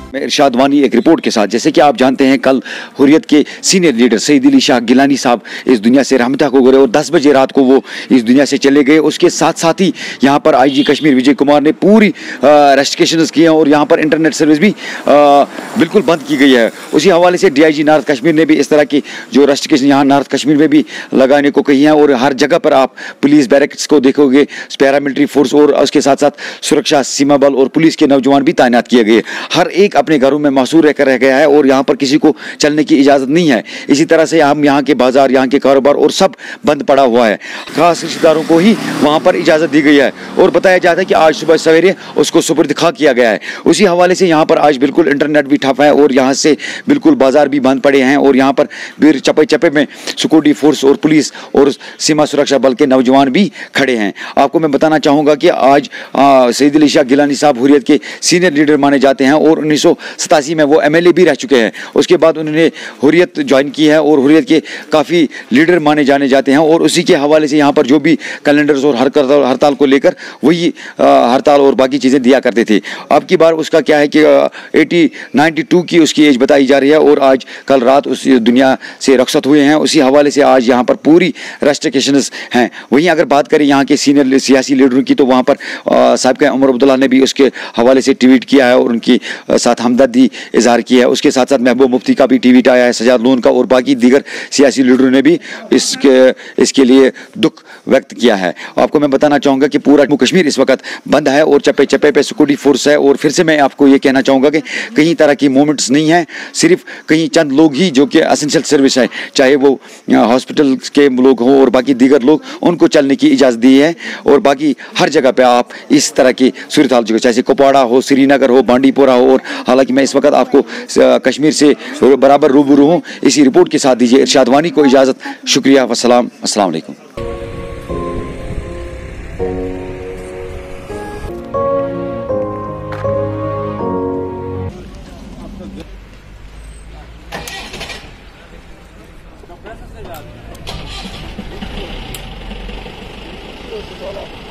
मैं इरशाद वानी एक रिपोर्ट के साथ। जैसे कि आप जानते हैं कल हुर्रियत के सीनियर लीडर सईद अली शाह गिलानी साहब इस दुनिया से रहमतुल्लाह को गए और 10 बजे रात को वो इस दुनिया से चले गए। उसके साथ साथ ही यहाँ पर आईजी कश्मीर विजय कुमार ने पूरी रेस्ट्रिक्शंस किए हैं और यहाँ पर इंटरनेट सर्विस भी बिल्कुल बंद की गई है। उसी हवाले से DIG नॉर्थ कश्मीर ने भी इस तरह की जो रेस्ट्रिक्शन यहाँ नॉर्थ कश्मीर में भी लगाने को कही है और हर जगह पर आप पुलिस बैरक्स को देखोगे, पैरामिलिट्री फोर्स और उसके साथ साथ सुरक्षा सीमा बल और पुलिस के नौजवान भी तैनात किए गए। हर एक अपने घरों में मासूर रहकर रह गया है और यहाँ पर किसी को चलने की इजाज़त नहीं है। इसी तरह से हम यहाँ के बाजार, यहाँ के कारोबार और सब बंद पड़ा हुआ है। खास रिश्तेदारों को ही वहाँ पर इजाज़त दी गई है और बताया जाता है कि आज सुबह सवेरे उसको सुपुर्द खा किया गया है। उसी हवाले से यहाँ पर आज बिल्कुल इंटरनेट भी ठप है और यहाँ से बिल्कुल बाजार भी बंद पड़े हैं और यहाँ पर फिर चप्पे चप्पे में सिक्योरिटी फोर्स और पुलिस और सीमा सुरक्षा बल के नौजवान भी खड़े हैं। आपको मैं बताना चाहूँगा कि आज सईद अली शाह गिलानी साहब हुर्रियत के सीनियर लीडर माने जाते हैं और 1987 में वो MLA भी रह चुके हैं। उसके बाद उन्होंने हुर्रियत ज्वाइन की है और हुर्रियत के काफ़ी लीडर माने जाने जाते हैं और उसी के हवाले से यहाँ पर जो भी कैलेंडर्स और हड़ताल को लेकर वही हड़ताल और बाकी चीज़ें दिया करते थे। अब की बार उसका क्या है कि 92 की उसकी एज बताई जा रही है और आज कल रात उस दुनिया से रुखसत हुए हैं। उसी हवाले से आज यहाँ पर पूरी रेस्ट्रिक्शंस हैं। वहीं अगर बात करें यहाँ के सीनियर सियासी लीडरों की तो वहाँ पर साबिक़ उमर अब्दुल्ला ने भी उसके हवाले से ट्वीट किया है और उनकी साथ हमदर्दी इजहार की है। उसके साथ साथ महबूब मुफ्ती का भी ट्वीट आया है, सजाद लोन का और बाकी दीगर सियासी लीडरों ने भी इसके लिए दुख व्यक्त किया है। आपको मैं बताना चाहूँगा कि पूरा जम्मू कश्मीर इस वक्त बंद है और चप्पे चप्पे पे सिक्योरिटी फोर्स है। और फिर से मैं आपको ये कहना चाहूँगा कि कहीं तरह की मूवमेंट्स नहीं है, सिर्फ कहीं चंद लोग ही जो कि एसेंशियल सर्विस है, चाहे वो हॉस्पिटल के लोग हों और बाकी दीगर लोग, उनको चलने की इजाज़त दी है। और बाकी हर जगह पे आप इस तरह की सूरत हाल जो चाहे कुपवाड़ा हो, श्रीनगर हो, बांडीपोरा हो। और हालांकि मैं इस वक्त आपको कश्मीर से बराबर रूबरू हूँ। इसी रिपोर्ट के साथ दीजिए इरशाद वानी को इजाज़त। शुक्रिया, वस्सलाम, अस्सलाम वालेकुम। Hola.